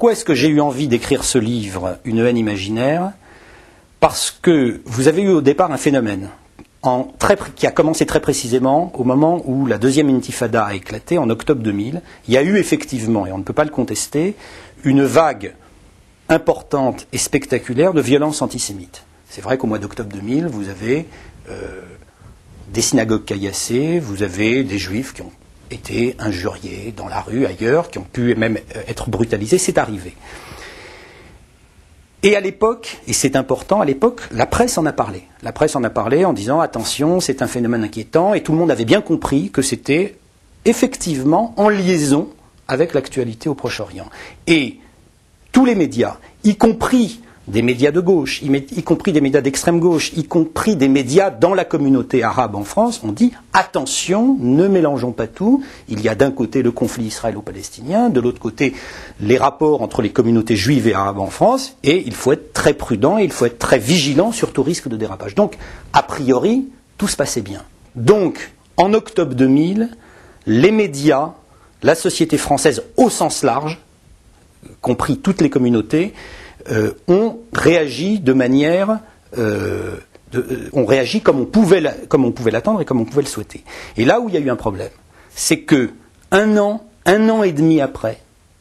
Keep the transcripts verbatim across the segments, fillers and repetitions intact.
pourquoi est-ce que j'ai eu envie d'écrire ce livre, Une haine imaginaire? Parce que vous avez eu au départ un phénomène en très, qui a commencé très précisément au moment où la deuxième intifada a éclaté, en octobre deux mille. Il y a eu effectivement, et on ne peut pas le contester, une vague importante et spectaculaire de violences antisémites. C'est vrai qu'au mois d'octobre deux mille, vous avez euh, des synagogues caillassées, vous avez des juifs qui ont été injuriés dans la rue, ailleurs, qui ont pu même être brutalisés, c'est arrivé. Et à l'époque, et c'est important, à l'époque, la presse en a parlé. La presse en a parlé en disant, attention, c'est un phénomène inquiétant, et tout le monde avait bien compris que c'était effectivement en liaison avec l'actualité au Proche-Orient. Et tous les médias, y compris des médias de gauche, y compris des médias d'extrême gauche, y compris des médias dans la communauté arabe en France, ont dit attention, ne mélangeons pas tout. Il y a d'un côté le conflit israélo-palestinien, de l'autre côté les rapports entre les communautés juives et arabes en France, et il faut être très prudent et il faut être très vigilant sur tout risque de dérapage. Donc, a priori, tout se passait bien. Donc, en octobre deux mille, les médias, la société française au sens large, compris toutes les communautés, Euh, ont réagi de manière, euh, de, euh, ont réagi comme on pouvait, la, comme on pouvait l'attendre et comme on pouvait le souhaiter. Et là où il y a eu un problème, c'est que un an, un an et demi après,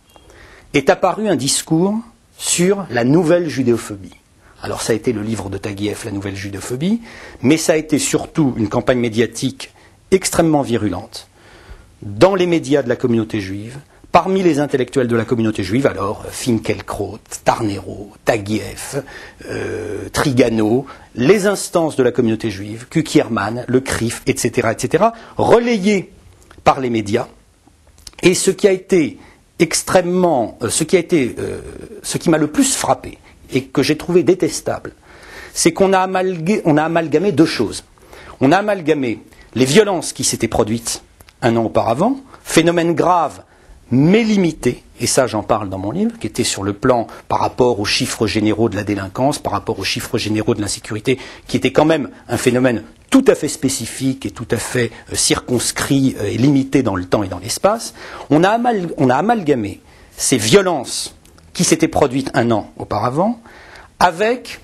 est apparu un discours sur la nouvelle judéophobie. Alors ça a été le livre de Taguieff, La nouvelle judéophobie, mais ça a été surtout une campagne médiatique extrêmement virulente dans les médias de la communauté juive. Parmi les intellectuels de la communauté juive, alors, Finkielkraut, Tarnero, Taguieff, euh, Trigano, les instances de la communauté juive, Kukierman, le C R I F, et cetera, et cetera, relayés par les médias. Et ce qui a été extrêmement, euh, ce qui a été, euh, ce qui m'a le plus frappé, et que j'ai trouvé détestable, c'est qu'on a amalgamé, on a amalgamé deux choses. On a amalgamé les violences qui s'étaient produites un an auparavant, phénomène grave, mais limité, et ça j'en parle dans mon livre, qui était sur le plan par rapport aux chiffres généraux de la délinquance, par rapport aux chiffres généraux de l'insécurité, qui était quand même un phénomène tout à fait spécifique et tout à fait euh, circonscrit euh, et limité dans le temps et dans l'espace. On a, amal, on a amalgamé ces violences qui s'étaient produites un an auparavant avec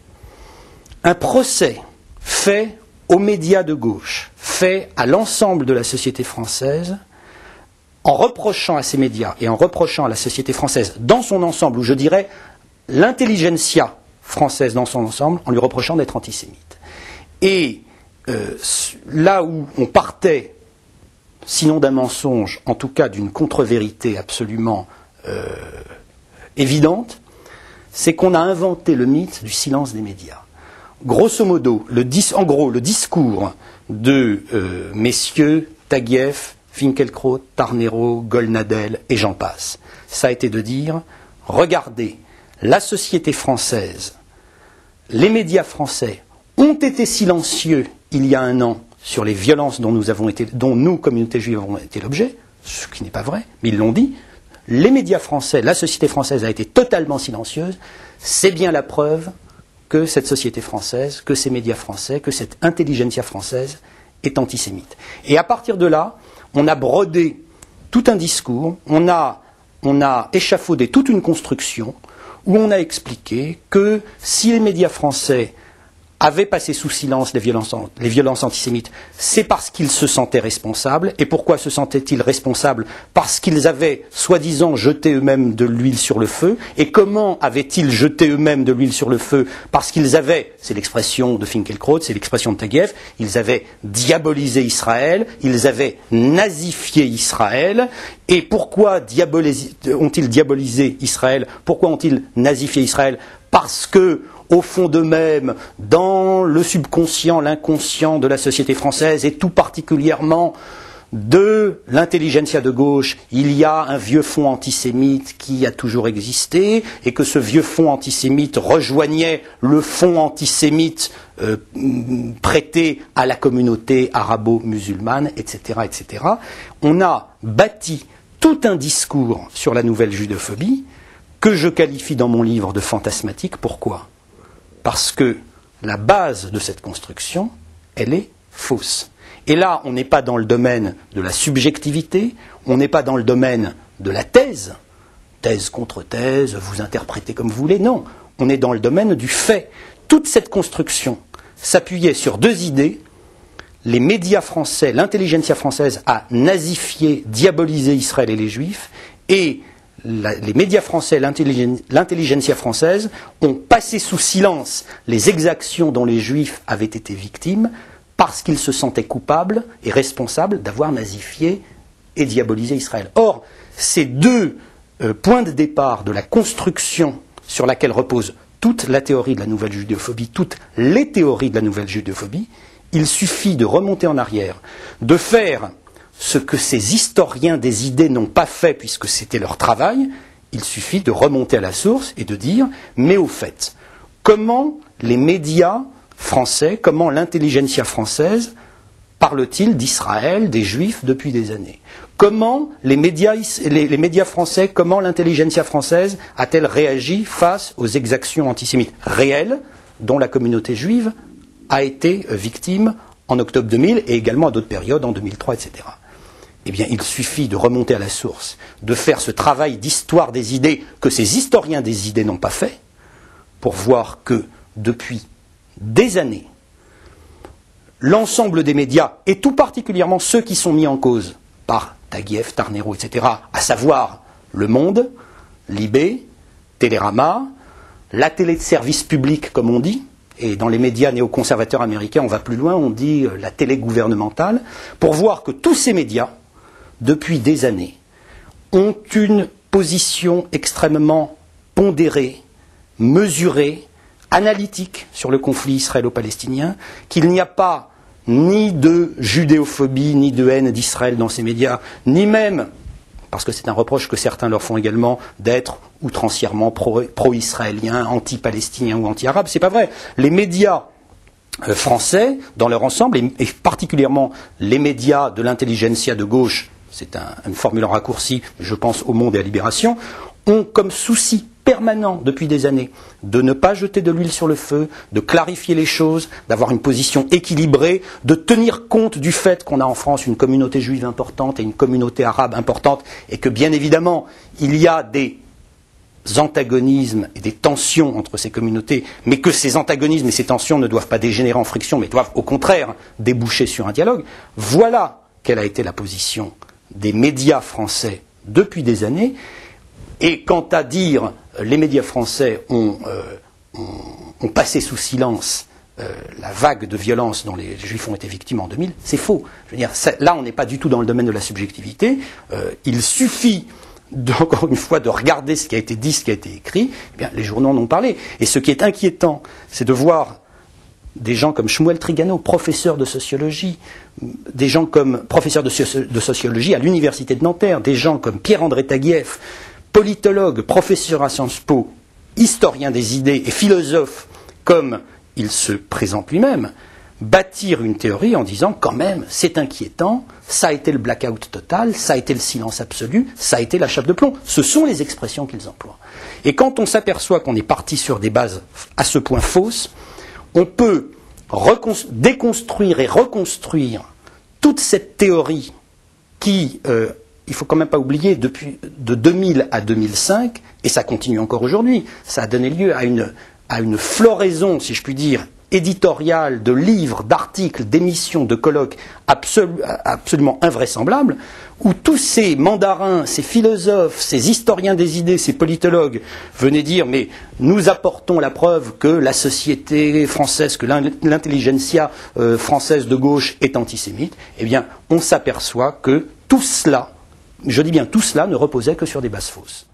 un procès fait aux médias de gauche, fait à l'ensemble de la société française, en reprochant à ces médias et en reprochant à la société française dans son ensemble, ou je dirais l'intelligentsia française dans son ensemble, en lui reprochant d'être antisémite. Et euh, là où on partait, sinon d'un mensonge, en tout cas d'une contre-vérité absolument euh, évidente, c'est qu'on a inventé le mythe du silence des médias. Grosso modo, le dis, en gros, le discours de euh, messieurs Taguieff, Finkielkraut, Tarnero, Golnadel et j'en passe. Ça a été de dire, regardez, la société française, les médias français ont été silencieux il y a un an sur les violences dont nous, avons été, dont nous, communauté juive, avons été l'objet, ce qui n'est pas vrai, mais ils l'ont dit. Les médias français, la société française a été totalement silencieuse. C'est bien la preuve que cette société française, que ces médias français, que cette intelligentsia française est antisémite. Et à partir de là, on a brodé tout un discours, on a, on a échafaudé toute une construction où on a expliqué que si les médias français avaient passé sous silence les violences, les violences antisémites, c'est parce qu'ils se sentaient responsables. Et pourquoi se sentaient-ils responsables? Parce qu'ils avaient, soi-disant, jeté eux-mêmes de l'huile sur le feu. Et comment avaient-ils jeté eux-mêmes de l'huile sur le feu? Parce qu'ils avaient, c'est l'expression de Finkielkraut, c'est l'expression de Taguieff, ils avaient diabolisé Israël, ils avaient nazifié Israël. Et pourquoi ont-ils diabolisé Israël? Pourquoi ont-ils nazifié Israël? Parce que, au fond d'eux-mêmes, dans le subconscient, l'inconscient de la société française, et tout particulièrement de l'intelligentsia de gauche, il y a un vieux fond antisémite qui a toujours existé, et que ce vieux fond antisémite rejoignait le fond antisémite euh, prêté à la communauté arabo-musulmane, et cetera, et cetera. On a bâti tout un discours sur la nouvelle judéophobie que je qualifie dans mon livre de fantasmatique. Pourquoi ? Parce que la base de cette construction, elle est fausse. Et là, on n'est pas dans le domaine de la subjectivité, on n'est pas dans le domaine de la thèse, thèse contre thèse, vous interprétez comme vous voulez. Non, on est dans le domaine du fait. Toute cette construction s'appuyait sur deux idées. Les médias français, l'intelligentsia française a nazifié, diabolisé Israël et les Juifs, et la, les médias français, l'intelligentsia française ont passé sous silence les exactions dont les Juifs avaient été victimes parce qu'ils se sentaient coupables et responsables d'avoir nazifié et diabolisé Israël. Or, ces deux euh, points de départ de la construction sur laquelle repose toute la théorie de la nouvelle judéophobie, toutes les théories de la nouvelle judéophobie, il suffit de remonter en arrière, de faire ce que ces historiens des idées n'ont pas fait puisque c'était leur travail. Il suffit de remonter à la source et de dire, mais au fait, comment les médias français, comment l'intelligentsia française parle-t-il d'Israël, des Juifs depuis des années? Comment les médias, les, les médias français, comment l'intelligentsia française a-t-elle réagi face aux exactions antisémites réelles dont la communauté juive a été victime en octobre deux mille et également à d'autres périodes, en deux mille trois, et cetera. Eh bien, il suffit de remonter à la source, de faire ce travail d'histoire des idées que ces historiens des idées n'ont pas fait, pour voir que depuis des années, l'ensemble des médias, et tout particulièrement ceux qui sont mis en cause par Taguieff, Tarnero, et cetera, à savoir Le Monde, Libé, Télérama, la télé de service public, comme on dit, et dans les médias néoconservateurs américains, on va plus loin, on dit la télé gouvernementale, pour voir que tous ces médias, depuis des années, ont une position extrêmement pondérée, mesurée, analytique sur le conflit israélo-palestinien, qu'il n'y a pas ni de judéophobie, ni de haine d'Israël dans ces médias, ni même, parce que c'est un reproche que certains leur font également, d'être outrancièrement pro- pro-israéliens, anti-palestiniens ou anti-arabes. C'est pas vrai. Les médias euh, français, dans leur ensemble, et, et particulièrement les médias de l'intelligentsia de gauche, c'est un, une formule en raccourci, je pense au Monde et à Libération, ont comme souci permanent depuis des années de ne pas jeter de l'huile sur le feu, de clarifier les choses, d'avoir une position équilibrée, de tenir compte du fait qu'on a en France une communauté juive importante et une communauté arabe importante, et que bien évidemment il y a des antagonismes et des tensions entre ces communautés, mais que ces antagonismes et ces tensions ne doivent pas dégénérer en friction, mais doivent au contraire déboucher sur un dialogue. Voilà quelle a été la position des médias français depuis des années. Et quant à dire les médias français ont, euh, ont, ont passé sous silence euh, la vague de violence dont les Juifs ont été victimes en deux mille, c'est faux. Je veux dire, là, on n'est pas du tout dans le domaine de la subjectivité. Euh, il suffit, de, encore une fois, de regarder ce qui a été dit, ce qui a été écrit. Eh bien, les journaux en ont parlé. Et ce qui est inquiétant, c'est de voir des gens comme Shmuel Trigano, professeur de sociologie, des gens comme professeur de, soci- de sociologie à l'université de Nanterre, des gens comme Pierre-André Taguieff, politologue, professeur à Sciences Po, historien des idées et philosophe, comme il se présente lui-même, bâtir une théorie en disant quand même, c'est inquiétant, ça a été le blackout total, ça a été le silence absolu, ça a été la chape de plomb. Ce sont les expressions qu'ils emploient. Et quand on s'aperçoit qu'on est parti sur des bases à ce point fausses, on peut reconst- déconstruire et reconstruire toute cette théorie qui... Euh, il ne faut quand même pas oublier, depuis de deux mille à deux mille cinq, et ça continue encore aujourd'hui, ça a donné lieu à une, à une floraison, si je puis dire, éditoriale de livres, d'articles, d'émissions, de colloques absolu, absolument invraisemblables, où tous ces mandarins, ces philosophes, ces historiens des idées, ces politologues venaient dire « mais nous apportons la preuve que la société française, que l'intelligentsia euh, française de gauche est antisémite », eh bien, on s'aperçoit que tout cela, je dis bien tout cela, ne reposait que sur des bases fausses.